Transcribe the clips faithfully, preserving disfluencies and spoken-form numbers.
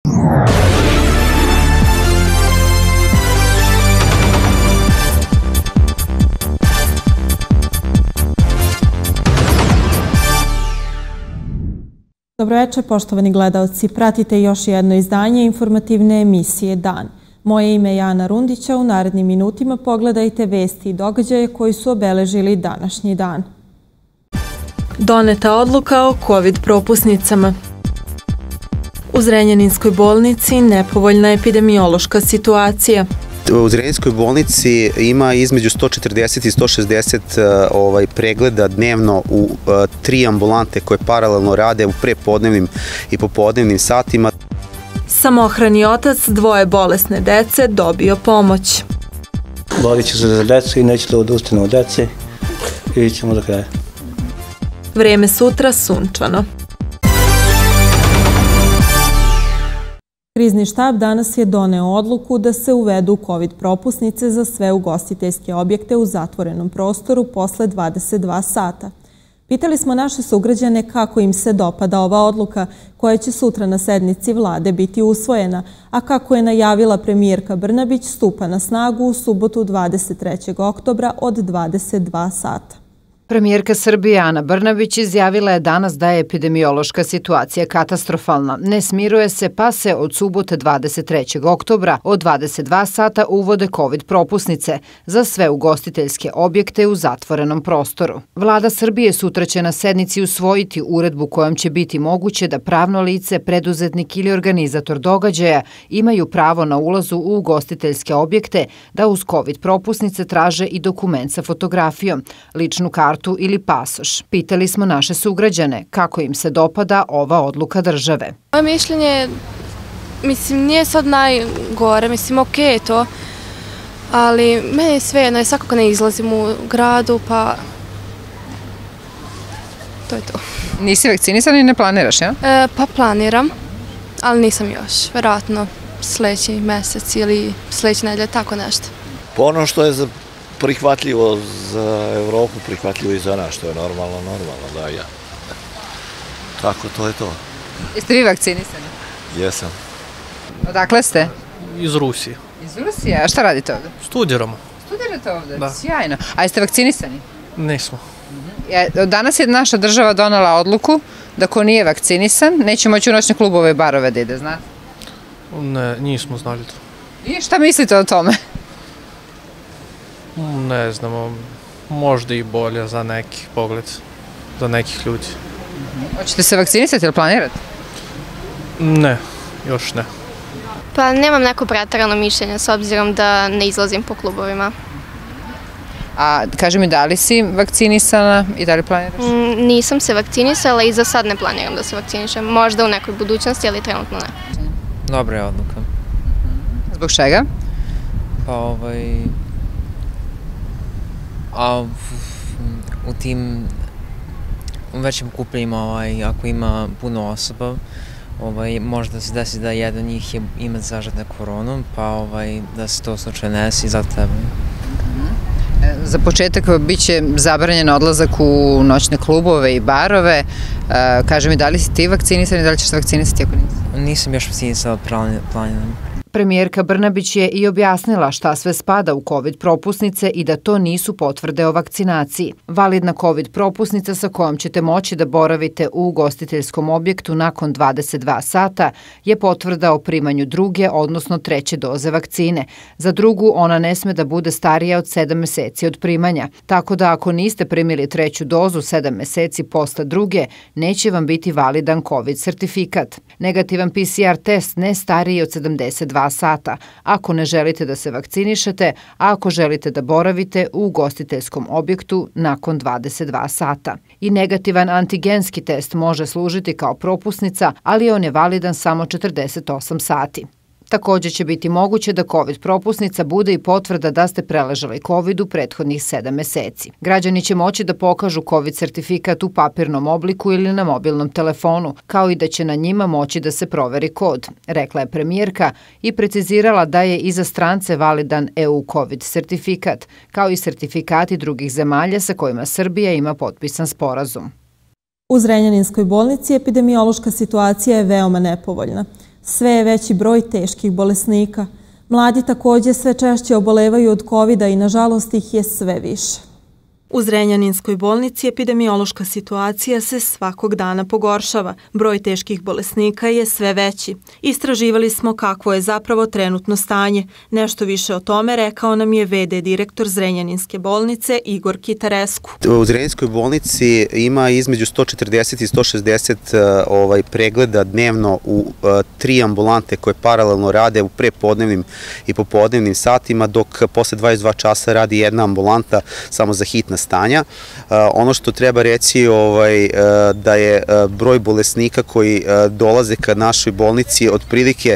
Dobroveče, poštovani gledalci. Pratite još jedno izdanje informativne emisije Dan. Moje ime je Ana Rundića. U narednim minutima pogledajte vesti i događaje koji su obeležili današnji dan. Doneta odluka o kovid propusnicama. U Zrenjaninskoj bolnici nepovoljna epidemiološka situacija. U Zrenjaninskoj bolnici ima između sto četrdeset i sto šezdeset ovaj, pregleda dnevno u tri ambulante koje paralelno rade u prepodnevnim i popodnevnim satima. Samohrani otac dvoje bolesne dece dobio pomoć. Borit ću se za decu i neću da odustane od dece i vidit ćemo do kraja. Vreme sutra sunčano. Krizni štab danas je doneo odluku da se uvedu kovid propusnice za sve ugostiteljske objekte u zatvorenom prostoru posle dvadeset dva sata. Pitali smo naše sugrađane kako im se dopada ova odluka koja će sutra na sednici vlade biti usvojena, a kako je najavila premijerka Brnabić stupa na snagu u subotu dvadeset trećeg oktobra od dvadeset dva sata. Premijerka Srbije Ana Brnabić izjavila je danas da je epidemiološka situacija katastrofalna. Ne smiruje se pa se od subote dvadeset trećeg oktobra od dvadeset dva sata uvode kovid propusnice za sve ugostiteljske objekte u zatvorenom prostoru. Vlada Srbije sutra će na sednici usvojiti uredbu kojom će biti moguće da pravno lice, preduzetnik ili organizator događaja imaju pravo na ulazu u ugostiteljske objekte da uz kovid propusnice traže i dokument sa fotografijom, ličnu kartu ili pasoš. Pitali smo naše sugrađane kako im se dopada ova odluka države. Moje mišljenje, mislim, nije sad najgore, mislim, okej je to, ali meni je svejedno, je svakako ne izlazim u gradu, pa to je to. Nisi vakcinisan i ne planiraš, ja? E, pa planiram, ali nisam još, verovatno sledeći mesec ili sledeće nedelje, tako nešto. Po ono što je za prihvatljivo za Evropu, prihvatljivo i za nas, što je normalno, normalno, da, ja. Tako, to je to. Jeste vi vakcinisani? Jesam. Odakle ste? Iz Rusije. Iz Rusije? A šta radite ovde? Studiramo. Studirate ovde? Da. Sjajno. A jeste vakcinisani? Nismo. Danas je naša država donela odluku da ko nije vakcinisan, neće moći u noćne klubove i barove da ide, znate? Ne, nismo znali to. I šta mislite o tome? Ne znamo, možda i bolje za neki pogled, za nekih ljudi. Hoćete se vakcinisati ili planirate? Ne, još ne. Pa nemam neko preterano mišljenje s obzirom da ne izlazim po klubovima. A kaži mi, da li si vakcinisana i da li planiraš? Mm, nisam se vakcinisala i za sad ne planiram da se vakcinišem. Možda u nekoj budućnosti, ali trenutno ne. Dobra je odluka. Zbog čega? Pa ovaj... A u tim većim kupljenjima, ovaj, ako ima puno osoba, ovaj, možda se desi da jedan njih je, ima zažetne koronom, pa ovaj, da se to slučaj nesi za tebe. Za početak biće zabranjen odlazak u noćne klubove i barove. Kaži mi, da li si ti vakcinisan i da li ćeš se vakcinisati ako nisi? Nisam još vakcinisala, planiram. Premijerka Brnabić je i objasnila šta sve spada u kovid propusnice i da to nisu potvrde o vakcinaciji. Validna kovid propusnica sa kojom ćete moći da boravite u ugostiteljskom objektu nakon dvadeset dva sata je potvrda o primanju druge, odnosno treće doze vakcine. Za drugu ona ne sme da bude starija od sedam meseci od primanja. Tako da ako niste primili treću dozu sedam meseci posle druge, neće vam biti validan kovid sertifikat. Negativan P C R test ne stariji od sedamdeset dva sata, ako ne želite da se vakcinišete, a ako želite da boravite u ugostiteljskom objektu nakon dvadeset dva sata. I negativan antigenski test može služiti kao propusnica, ali on je validan samo četrdeset osam sati. Takođe će biti moguće da kovid propusnica bude i potvrda da ste preležali kovid u prethodnih sedam meseci. Građani će moći da pokažu kovid sertifikat u papirnom obliku ili na mobilnom telefonu, kao i da će na njima moći da se proveri kod, rekla je premijerka i precizirala da je i za strance validan E U kovid sertifikat, kao i sertifikati drugih zemalja sa kojima Srbija ima potpisan sporazum. U Zrenjaninskoj bolnici epidemiološka situacija je veoma nepovoljna. Sve je veći broj teških bolesnika. Mladi također sve češće obolevaju od kovida i nažalost ih je sve više. U Zrenjaninskoj bolnici epidemiološka situacija se svakog dana pogoršava. Broj teških bolesnika je sve veći. Istraživali smo kakvo je zapravo trenutno stanje. Nešto više o tome rekao nam je ve de direktor Zrenjaninske bolnice Igor Kitarescu. U Zrenjaninskoj bolnici ima između sto četrdeset i sto šezdeset ovaj, pregleda dnevno u tri ambulante koje paralelno rade u prepodnevnim i popodnevnim satima, dok posle dvadeset dva časa radi jedna ambulanta samo za hitna stanja. Ono što treba reći ovaj, da je broj bolesnika koji dolaze ka našoj bolnici otprilike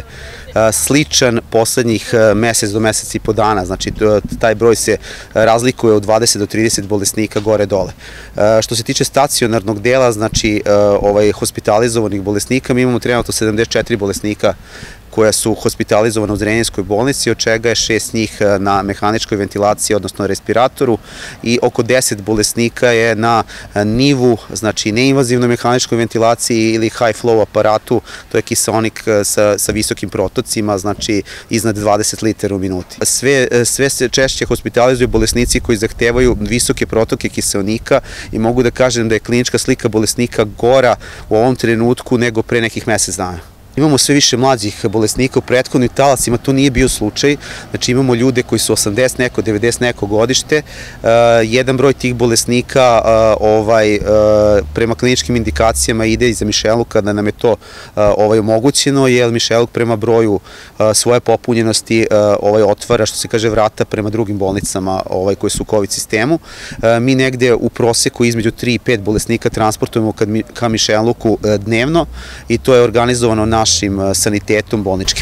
sličan poslednjih mesec do mesec i po dana, znači taj broj se razlikuje od dvadeset do trideset bolesnika gore dole. Što se tiče stacionarnog dela, znači ovaj, hospitalizovanih bolesnika, mi imamo trenutno sedamdeset četiri bolesnika koja su hospitalizovana u Zrenjaninskoj bolnici, od čega je šest njih na mehaničkoj ventilaciji, odnosno respiratoru, i oko deset bolesnika je na nivu, znači neinvazivnoj mehaničkoj ventilaciji ili high flow aparatu, to je kiseonik sa, sa visokim protocima, znači iznad dvadeset litara u minuti. Sve, sve se češće hospitalizuju bolesnici koji zahtevaju visoke protoke kiseonika i mogu da kažem da je klinička slika bolesnika gora u ovom trenutku nego pre nekih mesec dana. Imamo sve više mlađih bolesnika, u prethodnim talasima to nije bio slučaj, znači imamo ljude koji su osamdeset neko, devedeset neko godište, jedan broj tih bolesnika ovaj, prema kliničkim indikacijama ide iza Mišeluka da nam je to ovaj, omogućeno, jer Mišeluk prema broju svoje popunjenosti ovaj, otvara, što se kaže, vrata prema drugim bolnicama ovaj, koje su u COVID sistemu. Mi negde u proseku između tri i pet bolesnika transportujemo ka Mišeluku dnevno i to je organizovano na našim sanitetom bolničkim.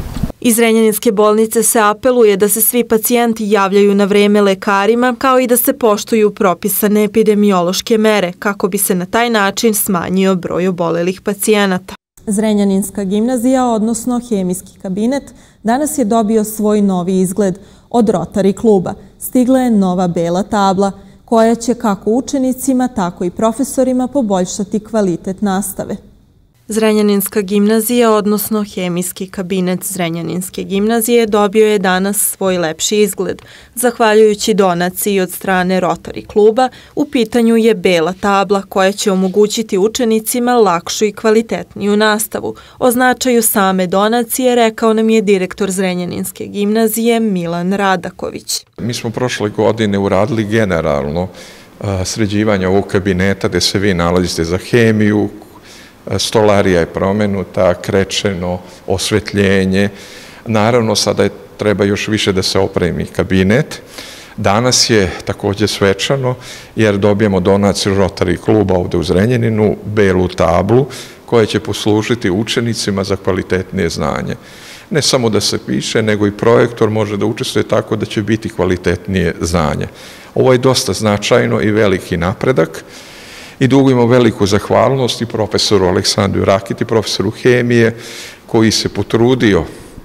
Iz Zrenjaninske bolnice se apeluje da se svi pacijenti javljaju na vreme lekarima, kao i da se poštuju propisane epidemiološke mere, kako bi se na taj način smanjio broj obolelih pacijenata. Zrenjaninska gimnazija, odnosno hemijski kabinet, danas je dobio svoj novi izgled od Rotary kluba. Stigla je nova bela tabla, koja će kako učenicima, tako i profesorima poboljšati kvalitet nastave. Zrenjaninska gimnazija, odnosno hemijski kabinet Zrenjaninske gimnazije, dobio je danas svoj lepši izgled. Zahvaljujući donaciji od strane Rotary kluba, u pitanju je bela tabla koja će omogućiti učenicima lakšu i kvalitetniju nastavu. O značaju same donacije rekao nam je direktor Zrenjaninske gimnazije Milan Radaković. Mi smo prošle godine uradili generalno sređivanje ovog kabineta gde se vi nalazite za hemiju, stolarija je promenuta, krečeno, osvetljenje. Naravno, sada je, treba još više da se opremi kabinet. Danas je također svečano, jer dobijemo donaciju Rotary kluba ovde u Zrenjaninu, belu tablu, koja će poslužiti učenicima za kvalitetnije znanje. Ne samo da se piše, nego i projektor može da učestvuje tako da će biti kvalitetnije znanje. Ovo je dosta značajno i veliki napredak. I dugujemo veliku zahvalnost i profesoru Aleksandru Rakiti, profesoru hemije, koji se potrudio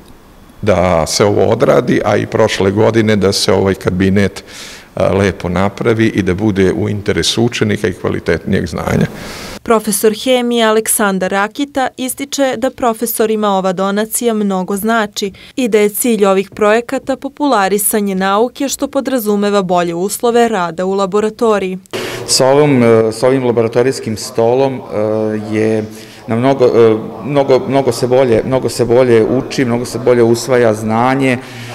da se ovo odradi, a i prošle godine da se ovaj kabinet lepo napravi i da bude u interesu učenika i kvalitetnijeg znanja. Profesor hemije Aleksandar Rakita ističe da profesorima ova donacija mnogo znači i da je cilj ovih projekata popularisanje nauke, što podrazumeva bolje uslove rada u laboratoriji. Sa ovom, sa ovim laboratorijskim stolom je na mnogo, mnogo, mnogo, se bolje, mnogo se bolje uči, mnogo se bolje usvaja znanje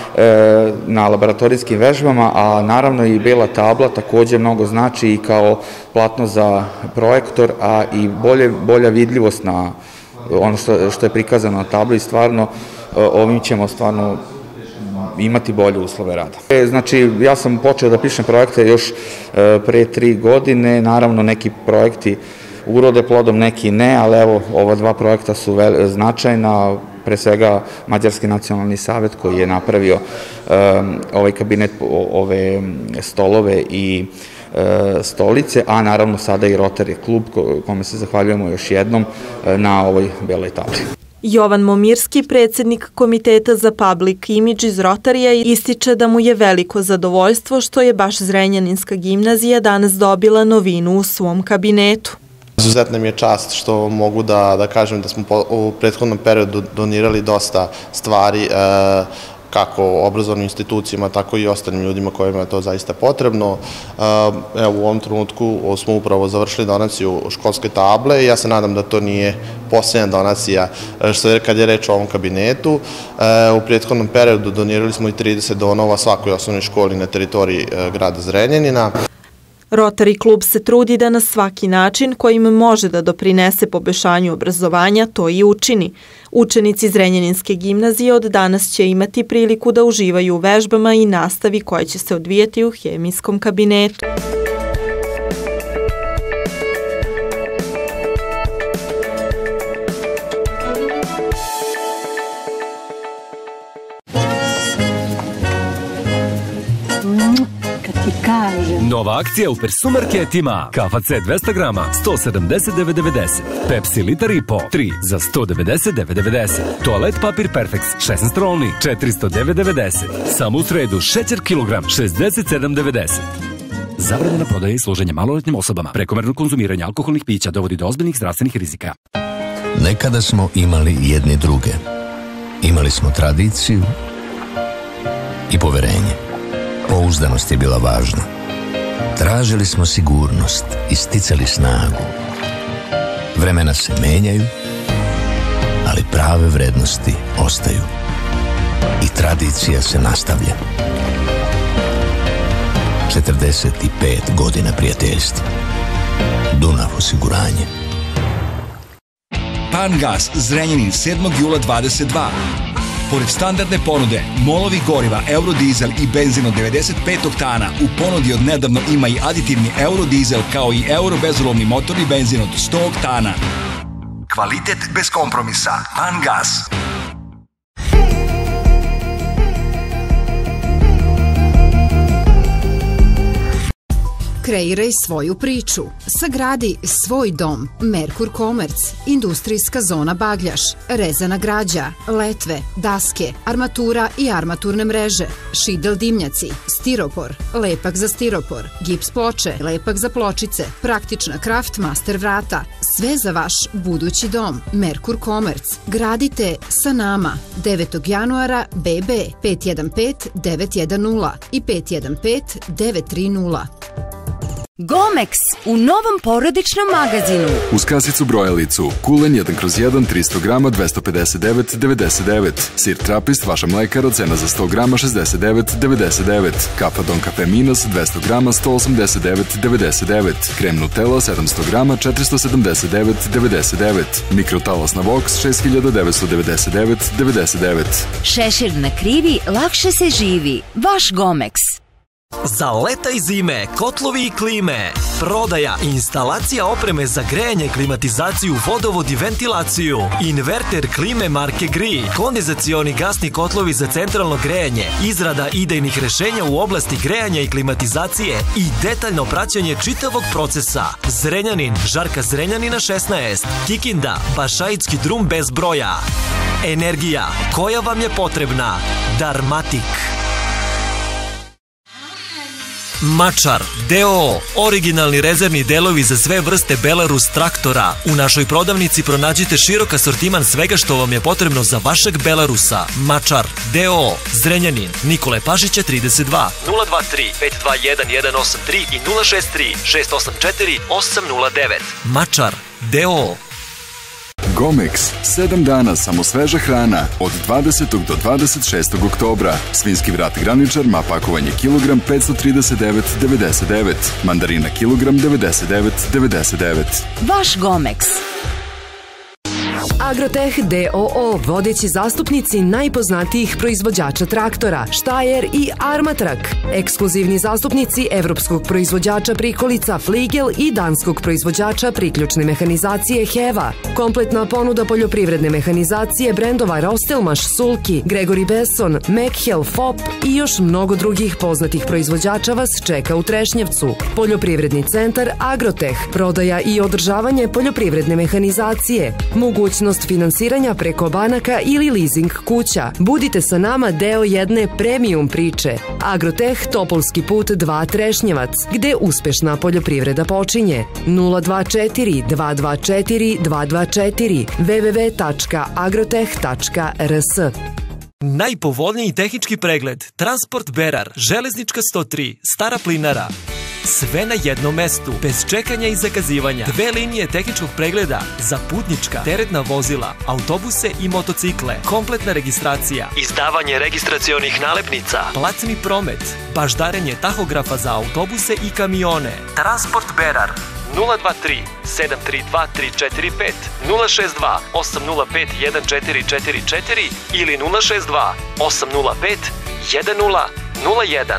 na laboratorijskim vežbama, a naravno i bela tabla također mnogo znači i kao platno za projektor, a i bolje, bolja vidljivost na ono što, što je prikazano na tabli. Stvarno ovim ćemo stvarno imati bolje uslove rada. Znači, ja sam počeo da pišem projekte još pre tri godine, naravno neki projekti urode plodom, neki ne, ali evo, ova dva projekta su značajna, pre svega Mađarski nacionalni savet koji je napravio ovaj kabinet, ove stolove i stolice, a naravno sada i Rotary klub, kome se zahvaljujemo još jednom na ovoj beloj tabli. Jovan Momirski, predsjednik Komiteta za Public Image iz Rotarija, ističe da mu je veliko zadovoljstvo što je baš Zrenjaninska gimnazija danas dobila novinu u svom kabinetu. Izuzetna mi je čast što mogu da, da kažem da smo u prethodnom periodu donirali dosta stvari kako obrazovnim institucijama, tako i ostalim ljudima kojima je to zaista potrebno. Evo, u ovom trenutku smo upravo završili donaciju školske table i ja se nadam da to nije posljednja donacija što je kad je reč o ovom kabinetu. U prethodnom periodu donirali smo i trideset donova svakoj osnovnoj školi na teritoriji grada Zrenjanina. Rotary klub se trudi da na svaki način kojim može da doprinese poboljšanju obrazovanja to i učini. Učenici Zrenjaninske gimnazije od danas će imati priliku da uživaju u vežbama i nastavi koje će se odvijati u hemijskom kabinetu. Nova akcija u Persumarketima. Kafa C dvesta grama, sto sedamdeset devet devedeset. Pepsi litar i po, tri za sto devedeset devet devedeset. Toalet papir Perfex, šesnaest rolni, četiristo devet devedeset. Samo u sredu, šećer kilogram, šezdeset sedam devedeset. Zabranjena prodaja i služenje maloletnim osobama. Prekomerno konzumiranje alkoholnih pića dovodi do ozbiljnih zdravstvenih rizika. Nekada smo imali jedni druge. Imali smo tradiciju i poverenje. Pouzdanost je bila važna. Tražili smo sigurnost i sticali snagu. Vremena se menjaju, ali prave vrednosti ostaju. I tradicija se nastavlja. četrdeset pet godina prijateljstva. Dunav osiguranje. Pangas Zrenjanin sedmog jula dvadeset dva. Pored standardne ponude, molovi goriva, eurodizel i benzin od devedeset pet oktana, u ponudi od nedavno ima i aditivni eurodizel kao i euro bezolovni motorni benzin od sto oktana. Kvalitet bez kompromisa. Pangas. Kreiraj svoju priču. Sagradi svoj dom. Merkur Komerc. Industrijska zona Bagljaš. Rezana građa. Letve. Daske. Armatura i armaturne mreže. Šidel dimnjaci. Stiropor. Lepak za stiropor. Gips ploče. Lepak za pločice. Praktična Kraft Master vrata. Sve za vaš budući dom. Merkur Komerc. Gradite sa nama. devetog januara B B pet jedan pet devet jedan nula i pet jedan pet devet tri nula. Gomex u novom porodičnom magazinu. Uz kasicu brojalicu, kulen jedan kroz jedan, tristo grama, dvesta pedeset devet devedeset devet. Sir trapist, vaša mlekara, cena za sto grama, šezdeset devet devedeset devet. Kafa Don Cafe Minas, dvesta grama, sto osamdeset devet devedeset devet. Krem Nutella, sedamsto grama, četiristo sedamdeset devet devedeset devet. Mikrotalasna Vox, šest hiljada devetsto devedeset devet devedeset devet. Šešir na krivi, lakše se živi. Vaš Gomex. Za leta i zime, kotlovi i klime, prodaja i instalacija opreme za grejanje, klimatizaciju, vodovod i ventilaciju, inverter klime marke Gri, kondenzacioni gasni kotlovi za centralno grejanje, izrada idejnih rešenja u oblasti grejanja i klimatizacije i detaljno praćenje čitavog procesa. Zrenjanin, Žarka Zrenjanina šesnaest, Kikinda, Bašaitski drum bez broja. Energija, koja vam je potrebna? Darmatik. Mačar, D O O, originalni rezervni delovi za sve vrste Belarus traktora. U našoj prodavnici pronađite širok asortiman svega što vam je potrebno za vašeg Belarusa. Mačar, D O O, Zrenjanin, Nikole Pašića trideset dva, nula dva tri pet dva jedan jedan osam tri i nula šest tri šest osam četiri osam nula devet. Mačar, D O O. Gomex, sedam dana samo sveža hrana, od dvadesetog do dvadeset šestog oktobra. Svinjski vrat graničar, ma pakovanje kilogram, petsto trideset devet devedeset devet. Mandarina kilogram, devedeset devet devedeset devet. Vaš Gomex. Agrotech D O O, vodeći zastupnici najpoznatijih proizvođača traktora, Steyr i Armatrak. Ekskluzivni zastupnici evropskog proizvođača prikolica Fligel i danskog proizvođača priključne mehanizacije Heva. Kompletna ponuda poljoprivredne mehanizacije brendova Rostelmaš, Sulki, Gregory Besson, Mekhel, F O P i još mnogo drugih poznatih proizvođača vas čeka u Trešnjevcu. Poljoprivredni centar Agrotech, prodaja i održavanje poljoprivredne mehanizacije. Mogućnost mogućnost finansiranja preko banaka ili leasing kuća. Budite sa nama deo jedne premium priče. Agroteh Topolski put dva Trešnjevac, gde uspešna poljoprivreda počinje. nula dva četiri dva dva četiri dva dva četiri w w w tačka agroteh tačka r s. Najpovoljniji tehnički pregled, Transport Berar, Železnička sto tri, Stara Plinara. Sve na jednom mestu, bez čekanja i zakazivanja. Dve linije tehničkog pregleda za putnička, teretna vozila, autobuse i motocikle. Kompletna registracija, izdavanje registracionih nalepnica, platni promet, baždarenje tahografa za autobuse i kamione. Transport Berar nula dva tri sedam tri dva tri četiri pet, nula šest dva osam nula pet jedan četiri četiri četiri ili nula šest dva osam nula pet jedan nula nula jedan.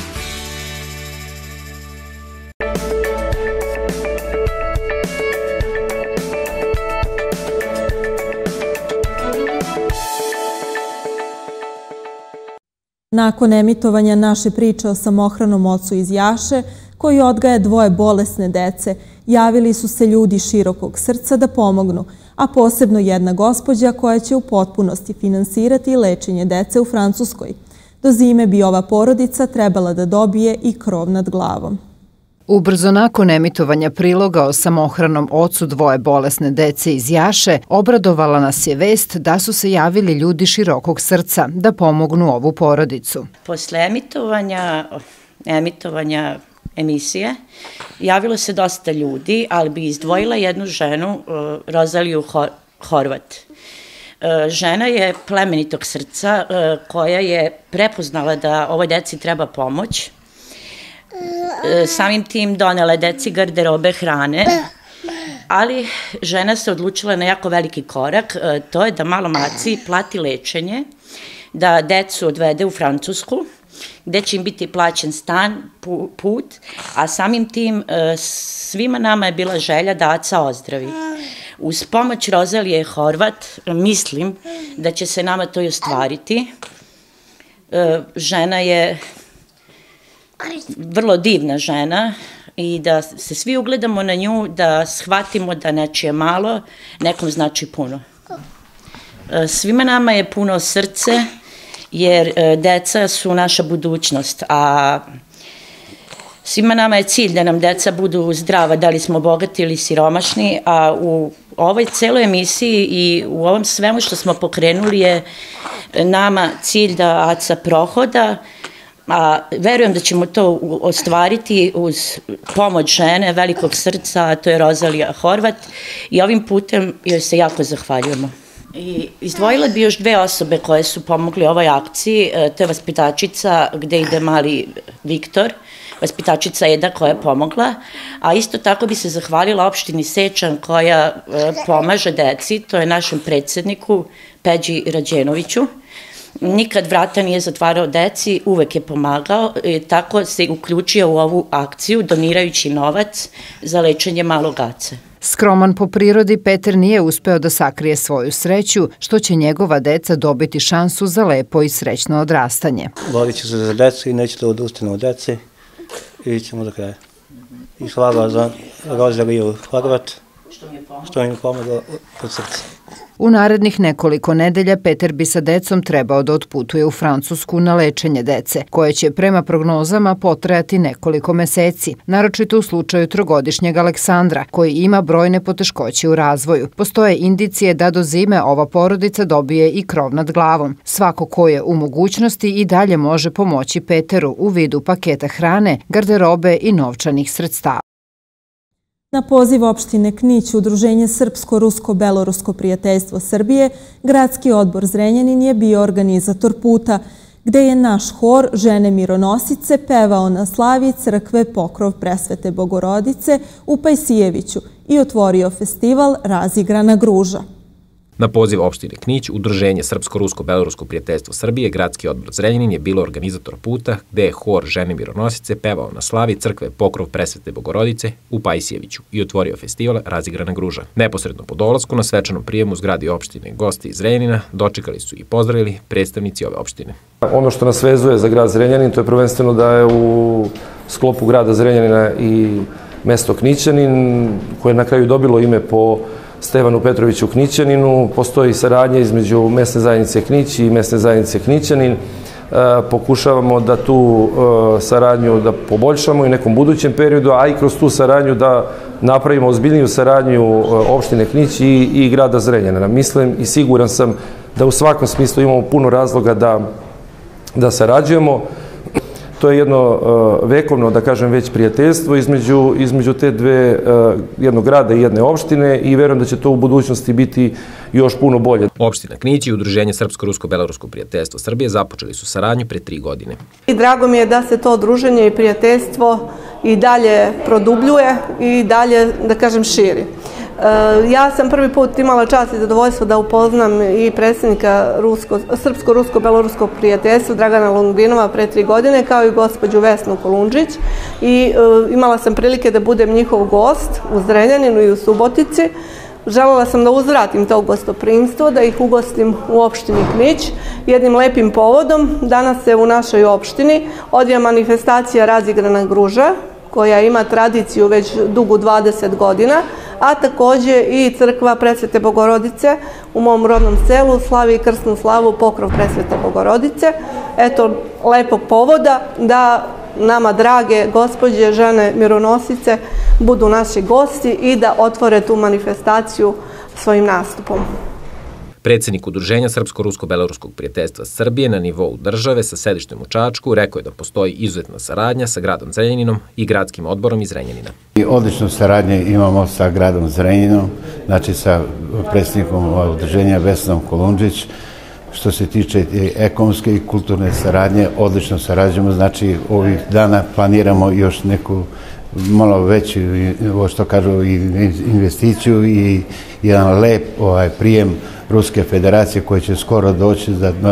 Nakon emitovanja naše priče o samohranom ocu iz Jaše, koji odgaja dvoje bolesne dece, javili su se ljudi širokog srca da pomognu, a posebno jedna gospođa koja će u potpunosti finansirati lečenje dece u Francuskoj. Do zime bi ova porodica trebala da dobije i krov nad glavom. Ubrzo nakon emitovanja priloga o samohranom ocu dvoje bolesne dece iz Jaše, obradovala nas je vest da su se javili ljudi širokog srca da pomognu ovu porodicu. Posle emitovanja, emitovanja emisije javilo se dosta ljudi, ali bi izdvojila jednu ženu, Rozaliju Horvat. Žena je plemenitog srca koja je prepoznala da ovoj deci treba pomoć. Samim tim donela je deci garderobe, hrane, ali žena se odlučila na jako veliki korak, to je da malo maci plati lečenje, da decu odvede u Francusku, gde će im biti plaćen stan, put, a samim tim svima nama je bila želja da Aca ozdravi. Uz pomoć Rozalije Horvat mislim da će se nama to i ostvariti. Žena je vrlo divna žena i da se svi ugledamo na nju, da shvatimo da nečije malo, nekom znači puno. Svima nama je puno srce, jer deca su naša budućnost, a svima nama je cilj da nam deca budu zdrava, da li smo bogati ili siromašni, a u ovoj celoj emisiji i u ovom svemu što smo pokrenuli je nama cilj da Aca prohoda, a verujem da ćemo to ostvariti uz pomoć žene velikog srca, a to je Rozalija Horvat, i ovim putem joj se jako zahvaljujemo. I izdvojila bi još dve osobe koje su pomogli ovoj akciji, to je vaspitačica gde ide mali Viktor, vaspitačica Eda koja je pomogla, a isto tako bi se zahvalila opštini Sečan koja pomaže deci, to je našem predsedniku Peđi Rađenoviću. Nikad vrata nije zatvarao deci, uvek je pomagao, tako se uključio u ovu akciju donirajući novac za lečenje malog Ace. Skroman po prirodi, Peter nije uspeo da sakrije svoju sreću, što će njegova deca dobiti šansu za lepo i srećno odrastanje. Borit ću se za decu i neću da odustanu od dece i ićemo do kraja. I hvala za Rozaliju Horvat, što mi je pomogla od srca. U narednih nekoliko nedelja Peter bi sa decom trebao da otputuje u Francusku na lečenje dece, koje će prema prognozama potrajati nekoliko meseci, naročito u slučaju trogodišnjeg Aleksandra, koji ima brojne poteškoće u razvoju. Postoje indicije da do zime ova porodica dobije i krov nad glavom. Svako ko je u mogućnosti i dalje može pomoći Peteru u vidu paketa hrane, garderobe i novčanih sredstava. Na poziv opštine Knić, Udruženje Srpsko-Rusko-Belorusko prijateljstvo Srbije, Gradski odbor Zrenjanin je bio organizator puta, gde je naš hor Žene mironosice pevao na slavi crkve Pokrov Presvete Bogorodice u Pajsijeviću i otvorio festival Razigrana gruža. Na poziv opštine Knić, Udruženje Srpsko-Rusko-Belorusko prijateljstvo Srbije, Gradski odbor Zrenjanin je bilo organizator puta gde je hor Žene mironosice pevao na slavi crkve Pokrov Presvete Bogorodice u Pajsijeviću i otvorio festival Razigrana gruža. Neposredno po dolasku na svečanom prijemu u zgradi opštine gosti iz Zrenjanina dočekali su i pozdravili predstavnici ove opštine. Ono što nas vezuje za grad Zrenjanin, to je prvenstveno da je u sklopu grada Zrenjanina i mesto Knićanin, koje je na kraju dobilo ime po Stevanu Petroviću Knićaninu. Postoji saradnja između mesne zajednice Knić i mesne zajednice Knićanin. Pokušavamo da tu saradnju da poboljšamo i u nekom budućem periodu, a i kroz tu saradnju da napravimo ozbiljniju saradnju opštine Knić i grada Zrenjanina. Mislim i siguran sam da u svakom smislu imamo puno razloga da sarađujemo. To je jedno vekovno, da kažem, već prijateljstvo između te dve, jednog grada i jedne opštine i verujem da će to u budućnosti biti još puno bolje. Opština Knić i Udruženje Srpsko-Rusko-Belorusko prijateljstvo Srbije započeli su saradnju pre tri godine. I drago mi je da se to druženje i prijateljstvo i dalje produbljuje i dalje, da kažem, širi. Ja sam prvi put imala čast i zadovoljstvo da upoznam i predsjednika Srpsko-Rusko-Beloruskog prijateljstva Dragana Longvinova pre tri godine, kao i gospođu Vesnu Kolundžić. I imala sam prilike da budem njihov gost u Zrenjaninu i u Subotici. Želela sam da uzvratim to gostoprimstvo, da ih ugostim u opštini Knić jednim lepim povodom. Danas se u našoj opštini odvija manifestacija Razigrana Gruža, koja ima tradiciju već dugu dvadeset godina, a takođe i crkva Presvete Bogorodice u mom rodnom selu slavi krsnu slavu Pokrov Presvete Bogorodice. Eto, lepog povoda da nama drage gospođe, žene mironosice budu naši gosti i da otvore tu manifestaciju svojim nastupom. Predsednik Udruženja Srpsko-Rusko-Beloruskog prijateljstva Srbije na nivou države sa sedištem u Čačku rekao je da postoji izuzetna saradnja sa gradom Zrenjaninom i gradskim odborom iz Zrenjanina. Odličnu saradnju imamo sa gradom Zrenjaninom, znači sa predsednikom udruženja Vesnom Kolundžić. Što se tiče ekonomske i kulturne saradnje, odlično sarađujemo, znači ovih dana planiramo još neku malo veću, što kažu, investiciju i jedan lep prijem Ruske federacije koji će skoro doći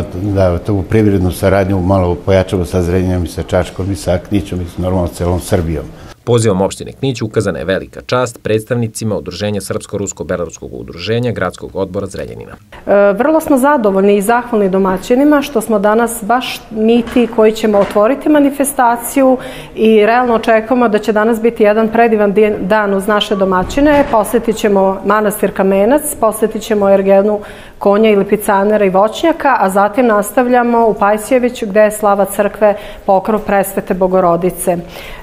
da tu privrednu saradnju malo pojačamo sa Zrenjaninom i sa Čačkom i sa Knićom i normalno celom Srbijom. Pozivom opštine Knić ukazana je velika čast predstavnicima Udruženja Srpsko-Rusko-Beloruskog udruženja Gradskog odbora Zrenjanina. Vrlo smo zadovoljni i zahvalni domaćinima što smo danas baš mi ti koji ćemo otvoriti manifestaciju i realno očekujemo da će danas biti jedan predivan dan uz naše domaćine. Posetit ćemo manastir Kamenac, posetit ćemo ergenu konja i lipicanera i voćnjaka, a zatim nastavljamo u Pajsjeviću gde je slava crkve Pokrov Presvete Bogorodice.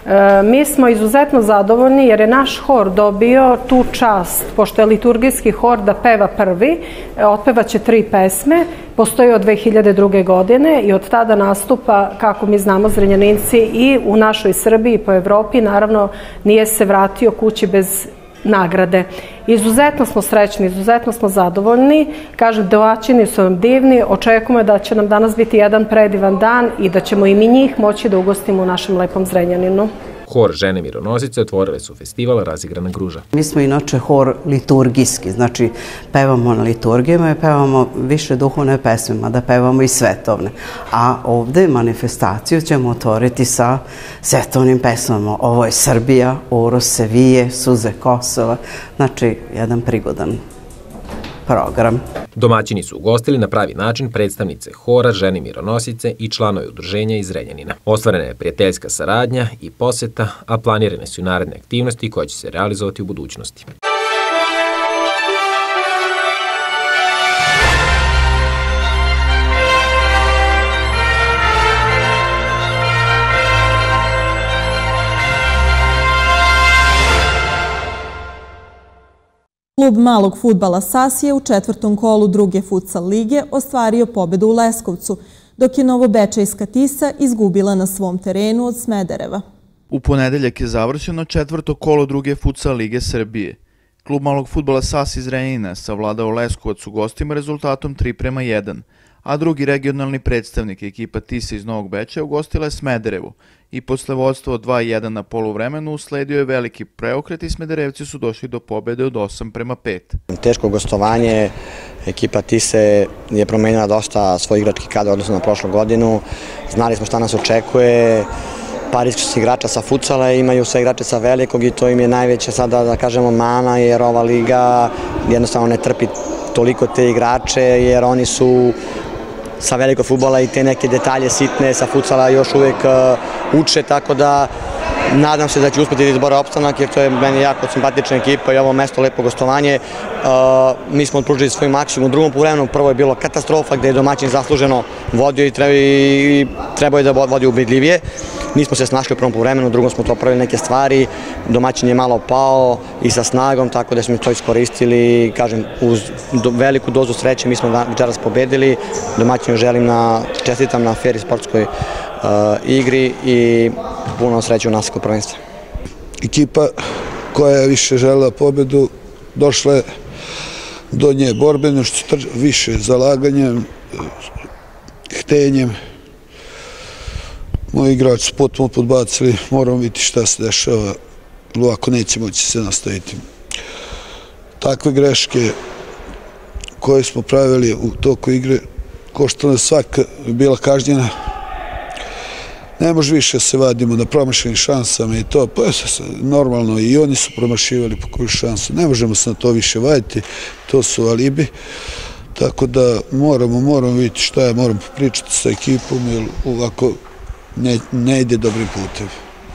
Mi smo izuzetno zadovoljni jer je naš hor dobio tu čast, pošto je liturgijski hor, da peva prvi, otpevaće tri pesme, postoji od dve hiljade druge. godine i od tada nastupa, kako mi znamo, Zrenjaninci i u našoj Srbiji i po Evropi, naravno nije se vratio kući bez nagrade. Izuzetno smo srećni, izuzetno smo zadovoljni. Kažem, domaćini su nam divni, očekujemo da će nam danas biti jedan predivan dan i da ćemo i mi njih moći da ugostimo u našem lepom Zrenjaninu. Hor žene mironosice otvorile su festival Razigrana Gruža. Mi smo inače hor liturgijski, znači pevamo na liturgijama i pevamo više duhovne pesme, mada pevamo i svetovne. A ovde manifestaciju ćemo otvoriti sa svetovnim pesmama. Ovo je Srbija, Uros se vije, Suze Kosova, znači jedan prigodan program. Domaćini su ugostili na pravi način predstavnice hora, žene mironosice i članovi udruženja iz Zrenjanina. Ostvarena je prijateljska saradnja i poseta, a planirane su i naredne aktivnosti koje će se realizovati u budućnosti. Klub malog fudbala Sas je u četvrtom kolu druge futsal lige ostvario pobedu u Leskovcu, dok je Novobečejska Tisa izgubila na svom terenu od Smedereva. U ponedeljak je završeno četvrto kolo druge futsal lige Srbije. Klub malog fudbala Sas iz Zrenjanina savladao Leskovac u gostima rezultatom tri prema jedan, a drugi regionalni predstavnik ekipa Tisa iz Novog Bečeja ugostila je Smederevu i posle vodstva od dva jedan na poluvremenu usledio je veliki preokret i Smederevci su došli do pobede od osam prema pet. Teško gostovanje, ekipa Tise je promenila dosta svoj igrački kadar odnosno na prošlu godinu. Znali smo šta nas očekuje, par iskusnih igrača sa futsala, imaju sve igrače sa velikog i to im je najveća sada, da kažemo, mana, jer ova liga jednostavno ne trpi toliko te igrače, jer oni su sa velikog fudbala i te neke detalje sitne sa futsala još uvek uče, tako da Nadam se da će uspeti da izbore opstanak, jer to je meni jako simpatična ekipa i ovo mesto lepo gostovanje. Mi smo odpružili svoj maksimum u drugom poluvremenu, prvo je bilo katastrofa gde je domaćin zasluženo vodio i trebao je da vodi ubedljivije. Nismo se snašli u prvom poluvremenu, u drugom smo to pravili neke stvari, domaćin je malo pao i sa snagom, tako da smo to iskoristili, kažem, uz veliku dozu sreće mi smo večeras pobedili. Domaćinu želim na, čestitam na fer i sportskoj igri i puno sreće u nastavku prvenstva. Ekipa koja je više želela pobedu došla je do nje borbenošću, više zalaganjem, htenjem. Moji igrači su potpuno podbacili, moramo vidjeti šta se dešava, ovako neće moći se nastaviti. Takve greške koje smo pravili u toku igre, ko što nas svaka bila kažnjena, ne može više se vadimo na promašenim šansama i to, pa normalno i oni su promašivali po koju šansu, ne možemo se na to više vaditi, to su alibi, tako da moramo, moramo vidjeti šta je, moramo pričati sa ekipom, jer ovako ne ide dobrim putem.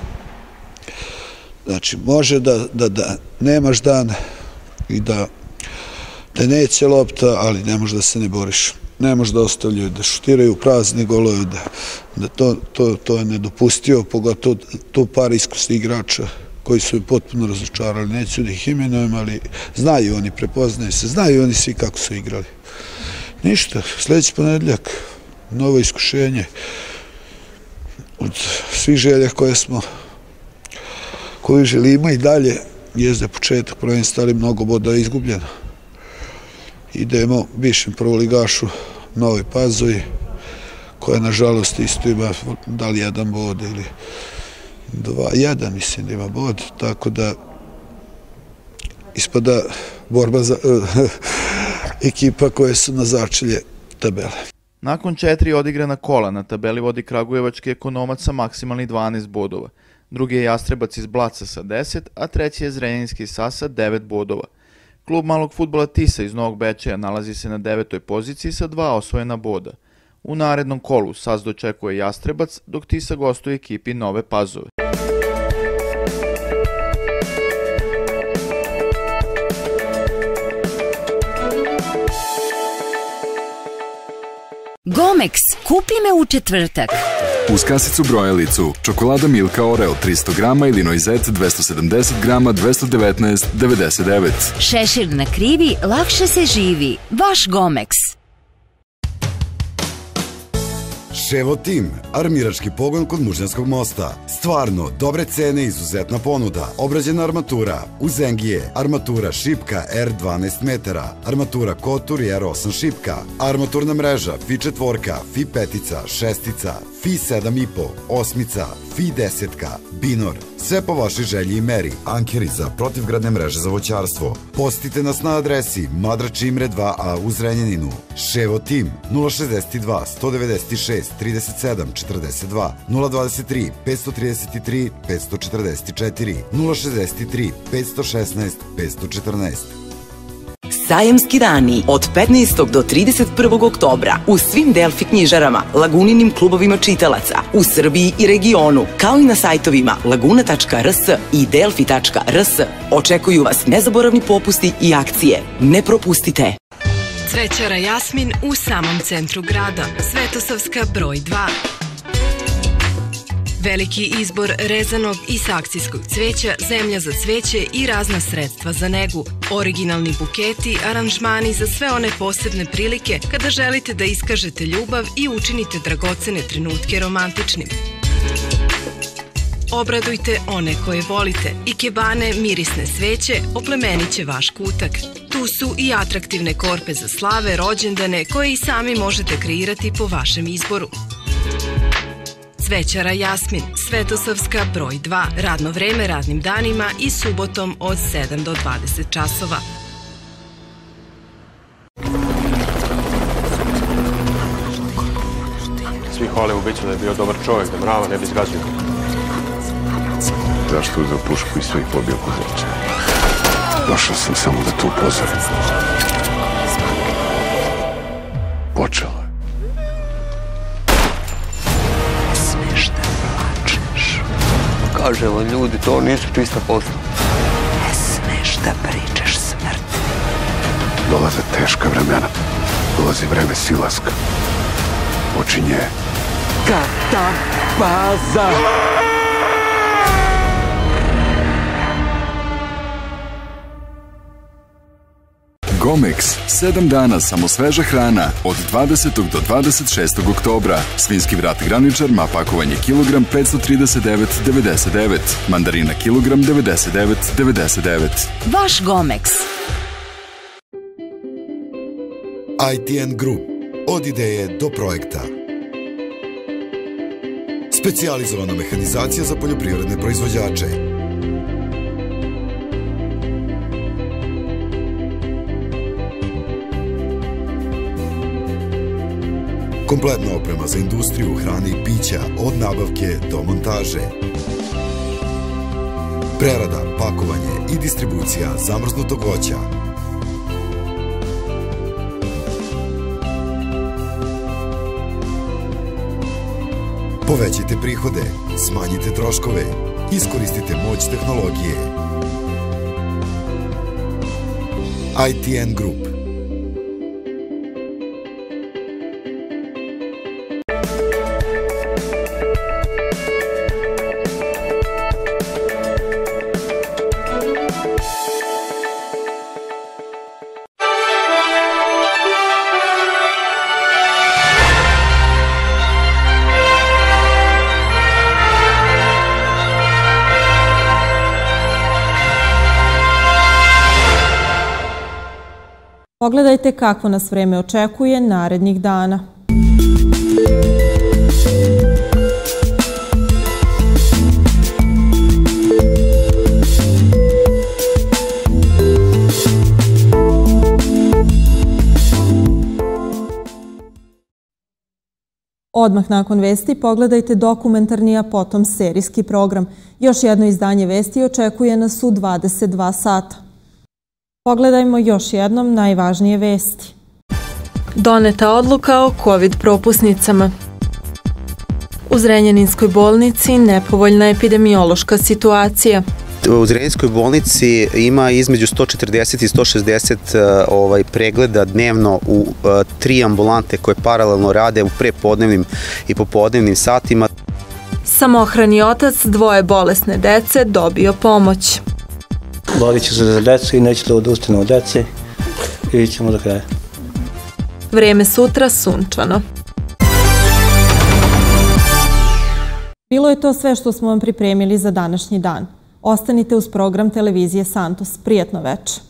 Znači, može da nemaš dan i da te neće lopta, ali ne može da se ne boriš. Ne može da ostavljaju, da šutiraju prazni golove, da to je nedopustio, pogotovo tu par iskusnih igrača koji su potpuno razočarali. Neću da ih imenujem, ali znaju oni, prepoznaju se, znaju oni svi kako su igrali. Ništa, sljedeći ponedeljak, novo iskušenje. Od svih želja koje smo, koju želimo i dalje, jezde početak prvenstva, ali mnogo boda je izgubljeno. Idemo višem prvoligašu Novoj Pazovi, koja nažalost isto ima da li jedan bod ili dva, jedan mislim da ima bod, tako da ispada borba za ekipa koje su na začelje tabele. Nakon četiri odigrana kola na tabeli vodi kragujevački Ekonomac sa maksimalnih dvanaest bodova. Drugi je Jastrebac iz Blaca sa deset, a treći je Zrenjaninski S A sa devet bodova. Klub malog fudbala Tisa iz Novog Bečeja nalazi se na devetoj poziciji sa dva osvojena boda. U narednom kolu S A S dočekuje Jastrebac, dok Tisa gostuje ekipi Nove Pazove. Gomex, kupi me u četvrtak. Uz kasicu brojalicu, čokolada Milka Oreo tristo grama ili Noizet dvesta sedamdeset grama dvesta devetnaest devedeset devet. Šešir na krivi, lakše se živi. Vaš Gomex. Ševo Tim, armirački pogon kod Mužnjanskog mosta. Stvarno, dobre cene i izuzetna ponuda. Obrađena armatura, Uzengije, armatura šipka R dvanaest metara, armatura Kotur i R osam šipka, armaturna mreža Fi četvorka, Fi petica, šestica, Fi sedam i po, osmica, Fi desetka, Binor. Sve po vašoj želji i meri. Ankeri za protivgradne mreže za voćarstvo. Posjetite nas na adresi Madrač Imre dva A u Zrenjaninu. Ševo Tim, nula šezdeset dva, sto devedeset šest, trideset sedam, četrdeset dva, nula dvadeset tri, petsto trideset tri, petsto četrdeset četiri, nula šezdeset tri, petsto šesnaest, petsto četrnaest. Sajamski dani od petnaestog do trideset prvog oktobra u svim Delfi knjižarama, Laguninim klubovima čitalaca u Srbiji i regionu, kao i na sajtovima laguna tačka rs i delfi tačka rs. Očekuju vas nezaboravni popusti i akcije. Ne propustite! Cvećara Jasmin u samom centru grada, Svetosavska broj dva. Veliki izbor rezanog i saksijskog cveća, zemlja za cveće i razna sredstva za negu. Originalni buketi, aranžmani za sve one posebne prilike kada želite da iskažete ljubav i učinite dragocene trenutke romantičnim. Obradujte one koje volite. Ikebane mirisne sveće oplemenit će vaš kutak. Tu su i atraktivne korpe za slave, rođendane koje i sami možete kreirati po vašem izboru. Cvećara Jasmin, Svetosavska broj dva, radno vreme radnim danima i subotom od sedam do dvadeset časova. Svi hvale u biću da je bio dobar čovjek, da mrava ne bi zgazio. Zašto uzeo pušku i svih pobio kod oče? Došao sam samo da tu upozorim. Počelo je. Kaže vam ljudi, to nisu čista posla. Ne smeš da pričaš smrt. Dolaze teška vremena. Dolazi vreme silaska. Počinje Katabaza. Gomex, sedam dana samo sveža hrana od dvadesetog do dvadeset šestog oktobra. Svinjski vrat graničar ma pakovanje kilogram petsto trideset devet zarez devedeset devet. Mandarina kilogram devedeset devet zarez devedeset devet. Vaš Gomex. I T N Group. Od ideje do projekta. Specijalizovana mehanizacija za poljoprivredne proizvođače. Kompletna oprema za industriju hrane i pića od nabavke do montaže. Prerada, pakovanje i distribucija zamrznutog voća. Povećajte prihode, smanjite troškove, iskoristite moć tehnologije. I T N Group. Pogledajte kako nas vreme očekuje narednih dana. Odmah nakon vesti pogledajte dokumentarni, a potom serijski program. Još jedno izdanje vesti očekuje nas u dvadeset dva sata. Pogledajmo još jednom najvažnije vesti. Doneta odluka o COVID propusnicama. U Zrenjaninskoj bolnici nepovoljna epidemiološka situacija. U Zrenjaninskoj bolnici ima između sto četrdeset i sto šezdeset ovaj, pregleda dnevno u tri ambulante koje paralelno rade u prepodnevnim i popodnevnim satima. Samohrani otac dvoje bolesne dece dobio pomoć. Borit ću se za decu i neću da odustanu od dece i ćemo do kraja. Vreme sutra sunčano. Bilo je to sve što smo vam pripremili za današnji dan. Ostanite uz program televizije Santos. Prijetno večer.